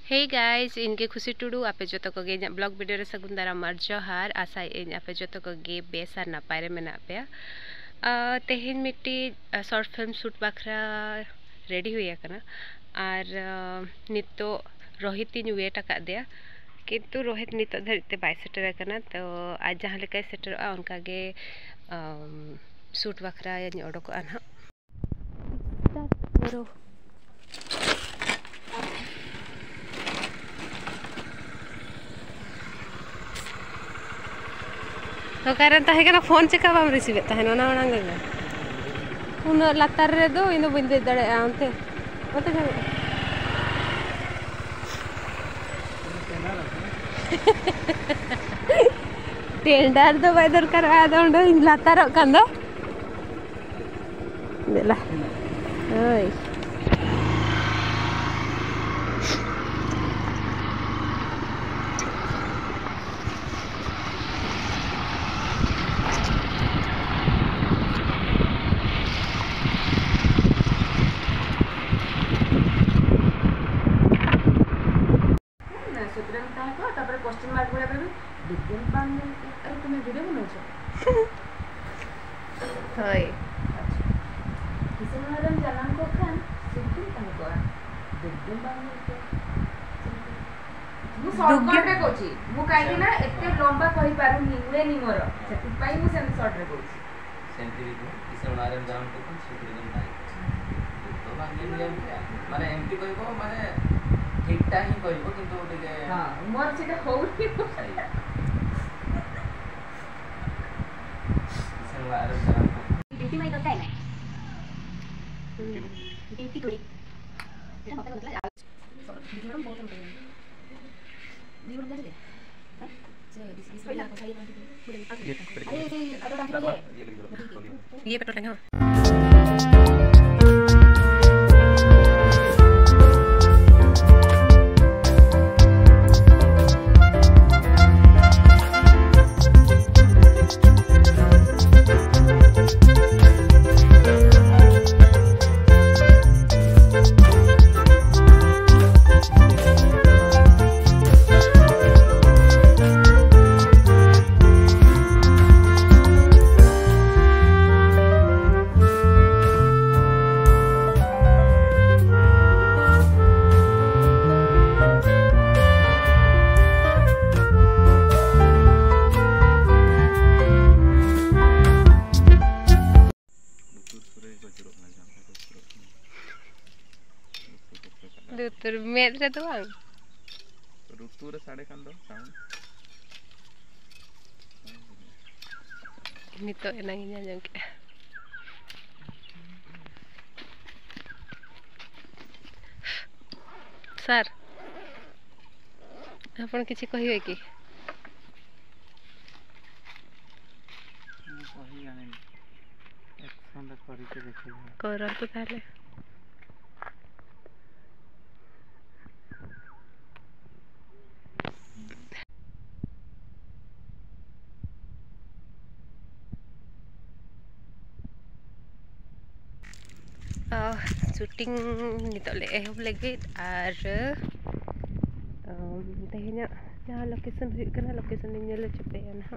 Hey guys इनके खुशी टुडू आपे जो को गे ब्लॉग वीडियो रे सगुन दारा मार जोहार आशा इन आपे जो को गे बेस और नपाय रे मेना पे तेहेन मिट्टी शॉर्ट फिल्म शूट बाखरा रेडी हुई है और नितो रोहित इन वेट आकादिया किंतु रोहित नितो धरते बाय सेटर करना तो आज जहाँ लेके सेटर उनका गे शूट बाखरा या ओडको आना तो कारण तहेकना फोन चेका बाम रिसीव तहेन ओना ओना उन लातार रे दो इन बंदे दड़े आंते मत जा टेंडर दो बाय दरकार आ दो इन लातार कान दो देला ओय क्वेश्चन मार्क बोला बेबी डिफरेंट बांग अरे तुम्हें वीडियो बनाओ हाय किसी मैडम जानान को खान सिद्धि तने को डिफरेंट बांग मु शॉर्टकट रे कोची मु काई ना एते लंबा कहि पारु निउले नि मोर सेति पाई मु सेम शॉर्ट रे कोची सेंटी भी किसी मैडम जानान को खान सिद्धि जन ताई तो बांग माने एमटी कहबो माने ठीकटा ही कहबो किंतु टिके हां मोर सेटा होउनी सही किसी मैडम जानान को ड्यूटी में करता है ना ड्यूटी थोड़ी ये मतलब वीडियो में बहुत है वीडियो में दे से दिस वाला को खाली ये पेट्रोल टैंक हां लुतुर मेद रे तो बांग रुतुर साडे कान दो साउंड नितो एना गिना जंग के सर अपन किछि कहिवे की कहि जाने एक्शन करि के देखि करन तो ताले शूटिंग नितले एहब लगे और तेहना जहाँ लोकेशन हुई लोकेशन नेल चुपे ना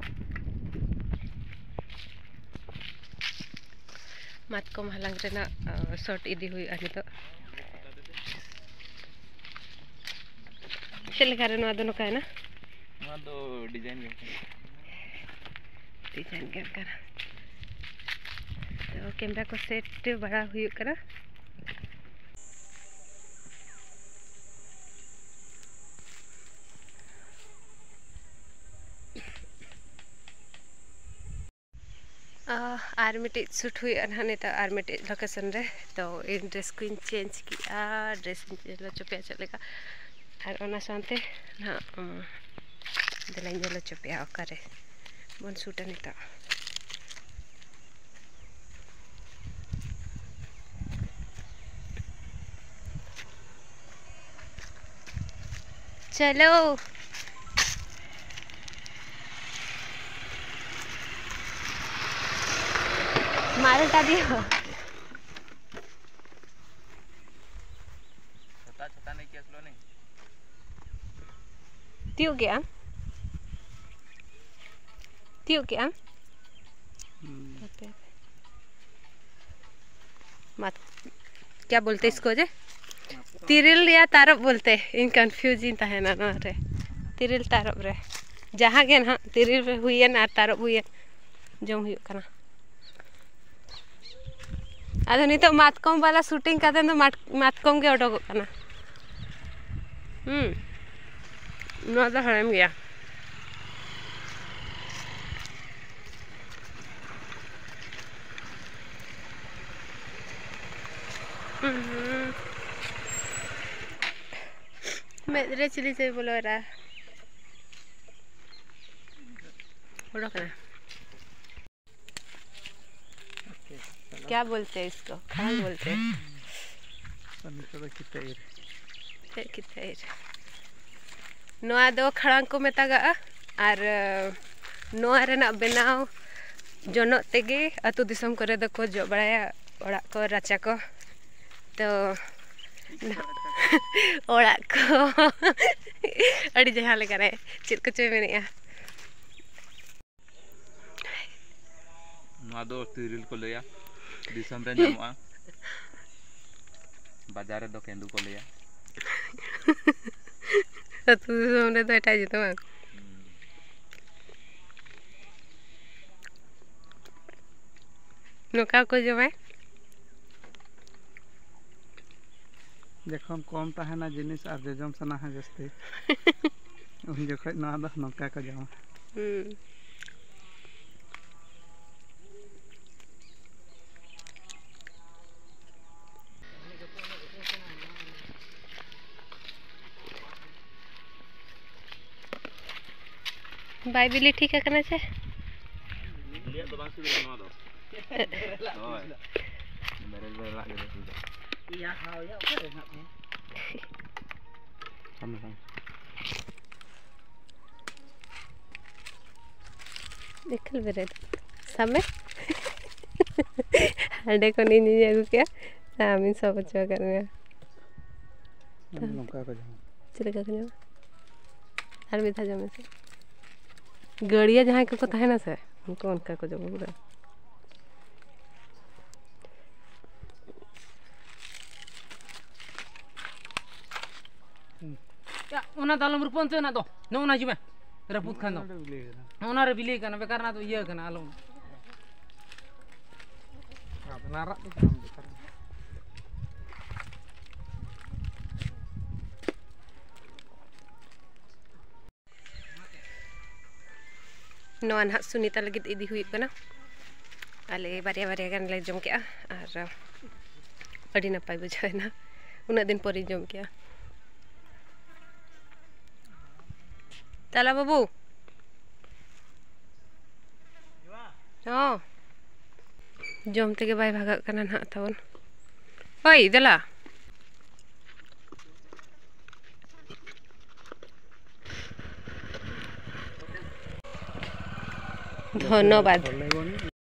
मातकम हलांग रेना शॉट इदी हुई नित चलेगा रे नवा दोनों का है ना नवा दो डिजाइन के कर तो कैमरा को सेट बड़ा हुई करा आर मिटे शूट हुई नहीं तो आर मिटे लोकेशन रे तो इन ड्रेस को चेंज किया ड्रेस चेंज चुपे चलेगा और ओना सानते ना दिलाइन चुपे ओकारे बन शूट नहीं तो चलो मारे दियो छता नहीं किया नहीं तियो के आम मत क्या बोलते इसको जे तिरिल या तारब बोलते इन कंफ्यूजिंग तहना ना रे तिरिल तारब रे जहाँ के ना तिरिल रे हुईन और तारब हुईन जम हुई कना आदो नितो मातकम वाला शूटिंग करते तो मातकम के ओडो कना ना तो हरम गया मेरे चिली से बोलो रहा क्या बोलते हैं इसको खान बोलते हैं नोआ दो खड़ांग को मेतागा और नोआ रेना बनाव जोनो तेगे अतु दिसम करे दो को जो बड़ाया ओड़ा को राचा को तो ओड़ा को अड़ी जहाँ ले करे चिर को चोय मेने या नोआ दो तिरिल को लेया दिसम रे ᱧᱟᱢᱚᱜᱼᱟ बाजार रे दो केंदु को लेया अतु दिसम रे दो एटा जितो बांग नोका को जमाय जखन कम तहना जिनिस और जजम सना है जस्ते उन जखन ना द नोका को जमा बाय बिली ठीक है करना छे लिया तो बांग सुबह नोआ दो ओय मेरे ले लागे दो या हाउ या ओके ना हम निकल बेरे समय हंडे को नहीं जागू क्या सामिन सब अच्छा कर में नोका को जमा चले का जमा हर में था जमे से गड़िया जहाँ को था है ना सर उनको उनका को जमा पूरा या उना दालम रुपन तो ना दो नो ना जुमे रपुत खान दो उना रे बिले कना बेकार ना तो ये कना आलम नारा नोआ ना सुनीता लगे इदी हुई कना आले बारिया बारिया गान ले जम के और अड़ी नपाय बुझाय ना उना दिन परी जम के ताला बाबू हाँ जमते के बाय भागा कना ना तावन ओय दला धन्यवाद।